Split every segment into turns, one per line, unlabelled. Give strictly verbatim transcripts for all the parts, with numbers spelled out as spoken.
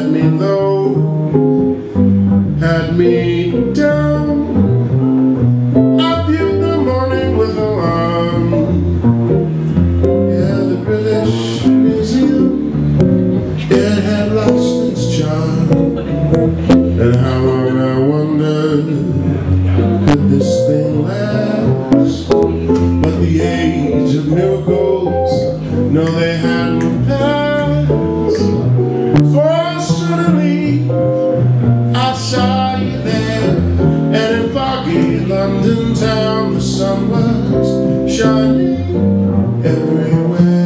had me low, had me down. I viewed the morning with alarm. Yeah, the British Museum, it had lost its charm. And how long, I wondered, could this thing last? But the age of miracles, no, they hadn't passed. For suddenly I saw you there, and in foggy London town the sun was shining everywhere.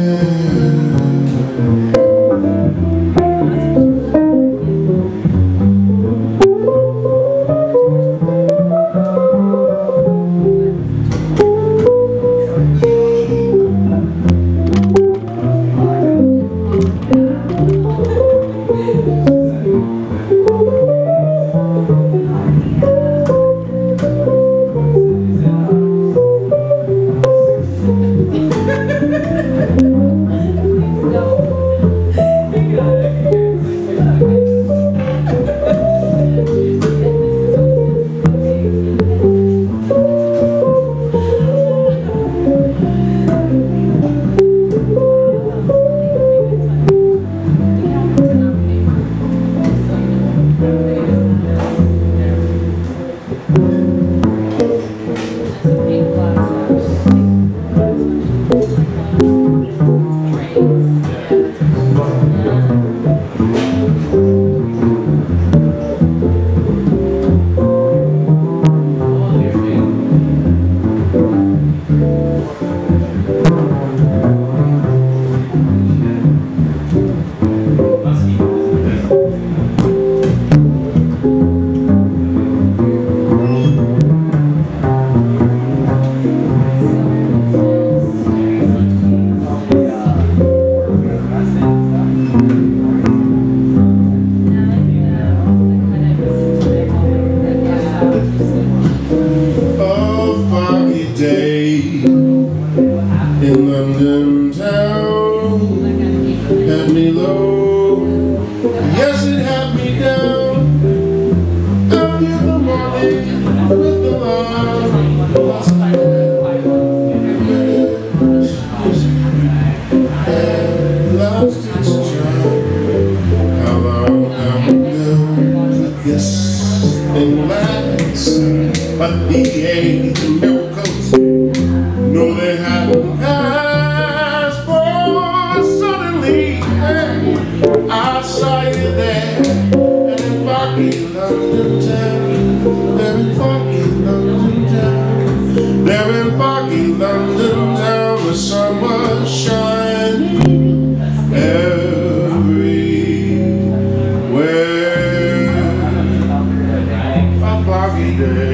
In London town, had me low, yes it had me down. Up in the morning with the alarm, lost my head, and lost its charm. How long I'm down, yes, and last, but the age of miracles, no, they hadn't passed. For suddenly, hey, I saw you there, and in foggy London town, there in foggy London town, there in foggy London town, the sun was shining everywhere. A foggy day.